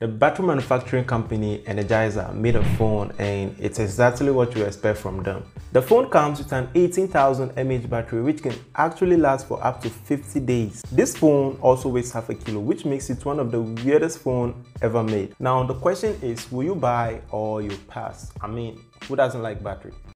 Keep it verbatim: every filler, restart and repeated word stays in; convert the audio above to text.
The battery manufacturing company Energizer made a phone, and it's exactly what you expect from them. The phone comes with an eighteen thousand milliamp hour battery which can actually last for up to fifty days. This phone also weighs half a kilo, which makes it one of the weirdest phones ever made. Now the question is, will you buy or you pass? I mean, who doesn't like battery?